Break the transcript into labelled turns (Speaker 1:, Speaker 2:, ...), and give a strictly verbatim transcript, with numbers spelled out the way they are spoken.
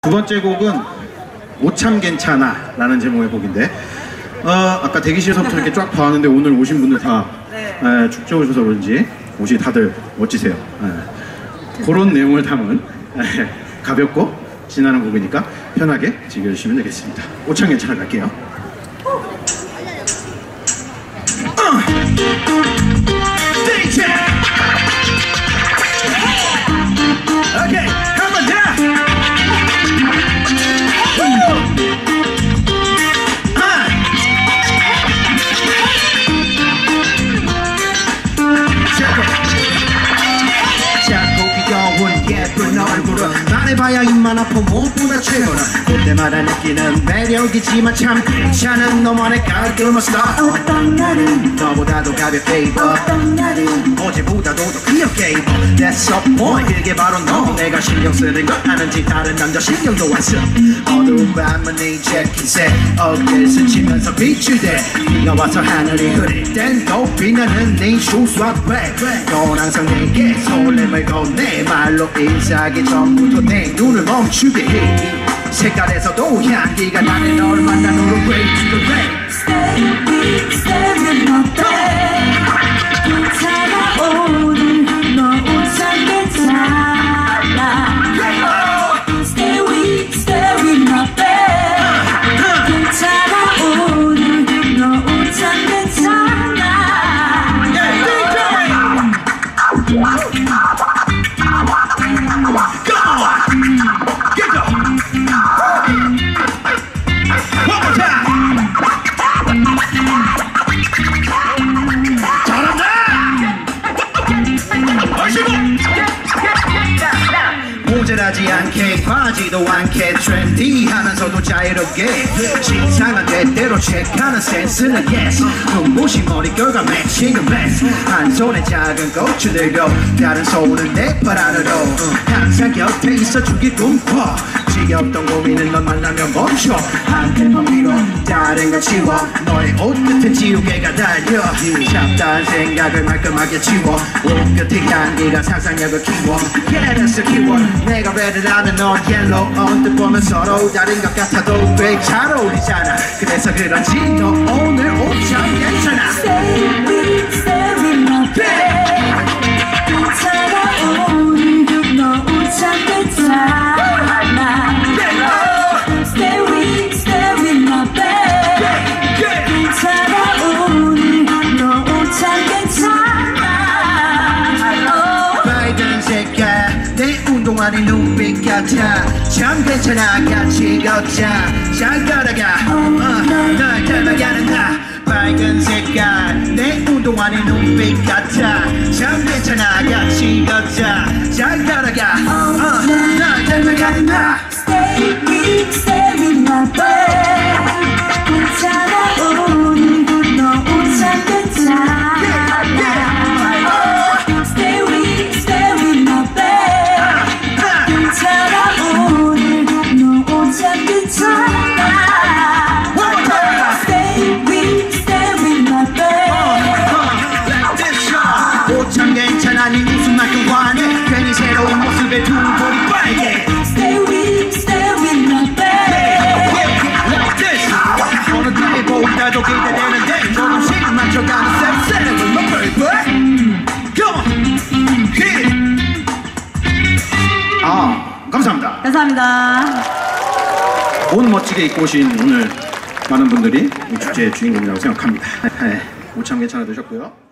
Speaker 1: 두 번째 곡은 오참 괜찮아 라는 제목의 곡인데 어, 아까 대기실에서부터 이렇게 쫙 봐왔는데 오늘 오신 분들 다 네. 에, 축제 오셔서 그런지 옷이 다들 멋지세요. 에, 그런 내용을 담은 에, 가볍고 신나는 곡이니까 편하게 즐겨주시면 되겠습니다. 오참 괜찮아 갈게요. 오케이, 한번 더! 예쁜 얼굴은 말해봐야 입만 아파 무엇보다 최고는 그때마다 느끼는 매력이지만 참 괜찮은 너만의 깔끔한 스타일.
Speaker 2: 어떤 날은
Speaker 1: 너보다도 가볍게 입어,
Speaker 2: 어떤 날은
Speaker 1: 어제보다도 더 귀엽게 입어. That's the point. 그게 바로 너. 내가 신경 쓰는 걸 아는지 다른 남자 신경도 안 써. 어두운 밤은 네 재킷에 어깨를 스치면서 빛이 돼. 네가 와서 하늘이 흐릴 땐 더 빛나는 네 수수한 백. 넌 항상 내게 설렘을 건네. 말로 인사하기 전부터 내 눈을 멈추게 해. 색깔에서도 향기가 나는 널 만난 후로 Way to the rain.
Speaker 2: Stay with, stay with my babe. 괜찮아 오늘 너 우산 괜찮아. Stay with, stay with my babe. 괜찮아 오늘 너 우산 괜찮아.
Speaker 1: 모자라지 않게 과지도 않게 트렌디하면서도 자유롭게 시상한 때대로 체크하는 센스는 yes. 눈부신 머릿결과 매칭은 best. 한 손에 작은 꽃을 들고 다른 손은 내 팔 안으로 항상 곁에 있어주길 꿈꿔. 지겹던 고민은 널 만나면 멈춰. 한 템포 위로 다른 걸 치워. 너의 옷 끝은 지우개가 달려. 잡다한 생각을 말끔하게 치워. 옷 끝의 향기가 상상력을 키워. Get 키워. 내가 red라면 넌 yellow. 언뜻 보면 서로 다른 것 같아도 꽤 잘 어울리잖아. 그래서 그런지 너 오늘 오참 괜찮아.
Speaker 2: Stay with, stay with my babe. 괜찮아 오늘 너 우산 괜찮아. Stay with, stay with my babe. 괜찮아 오늘 너 우산 괜찮아.
Speaker 1: 빨간 색깔 내 운동화는 눈빛 같아. 참 괜찮아 같이 걷자. 잘 따라가 어, 널 닮아가는 나. 빨간 색깔 내 운동화는 눈빛 같아. 참 괜찮아 같이 걷자. 잘 따라가 어, 널 닮아가는 나.
Speaker 2: Stay with, stay with my babe. 괜찮아 오늘 너 우산 괜찮아. Stay with, stay with my babe. 괜찮아 오늘 너 우산 괜찮아. Stay with, stay with my babe.
Speaker 1: 오참 괜찮아 네 웃음만큼 환해. 괜히 새로운 모습에 두 볼이 빨개.
Speaker 2: Stay with, stay with my babe.
Speaker 1: Like this. 어느 때보다도 기대되는데 조금씩 맞춰가는 쌤쌤은 너 baby. Come on. Hit it. 아, 감사합니다.
Speaker 3: 감사합니다.
Speaker 1: 옷 멋지게 입고 오신 오늘 많은 분들이 이 축제의 주인공이라고 생각합니다. 네, 오참 괜찮아 되셨고요.